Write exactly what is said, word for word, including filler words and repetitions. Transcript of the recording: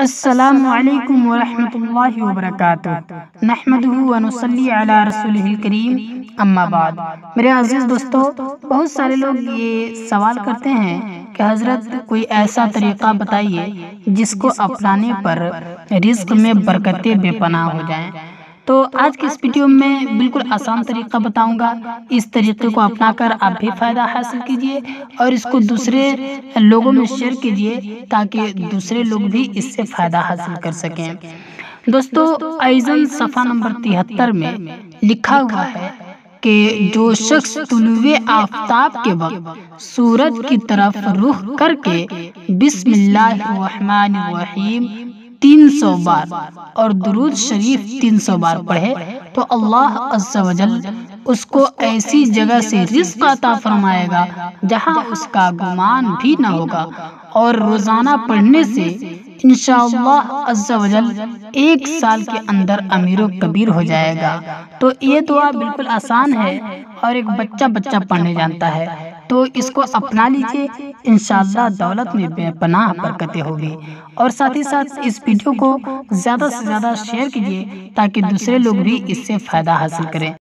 السلام علیکم ورحمۃ اللہ وبرکاتہ۔ نحمدہ ونصلی علی رسولہ الکریم، اما بعد۔ میرے عزیز دوستو، بہت سارے لوگ یہ سوال کرتے ہیں کہ حضرت کوئی ایسا طریقہ بتائیے جس کو اپنانے پر رزق میں برکتیں بے پناہ ہو جائیں۔ تو آج کی اس ویڈیو میں بالکل آسان طریقہ بتاؤں گا۔ اس طریقے کو اپنا کر آپ بھی فائدہ حاصل کیجئے اور اس کو دوسرے لوگوں میں شیئر کیجئے تاکہ دوسرے لوگ بھی اس سے فائدہ حاصل کر سکیں۔ دوستو، ایضاً صفحہ نمبر تہتر میں لکھا ہوا ہے کہ جو شخص طلوع آفتاب کے وقت سورج کی طرف رخ کر کے بسم اللہ الرحمن الرحیم تین سو بار اور درود شریف تین سو بار پڑھے تو اللہ عز و جل اس کو ایسی جگہ سے رزق عطا فرمائے گا جہاں اس کا گمان بھی نہ ہوگا، اور روزانہ پڑھنے سے انشاءاللہ عز و جل ایک سال کے اندر امیر و کبیر ہو جائے گا۔ تو یہ دعا بالکل آسان ہے اور ایک بچہ بچہ پڑھنے جانتا ہے، تو اس کو اپنا لیجئے، انشاءاللہ دولت میں بے پناہ برکتیں ہوگی۔ اور ساتھ ہی ساتھ اس ویڈیو کو زیادہ سے زیادہ شیئر کیجئے تاکہ دوسرے لوگ بھی اس سے فائدہ حاصل کریں۔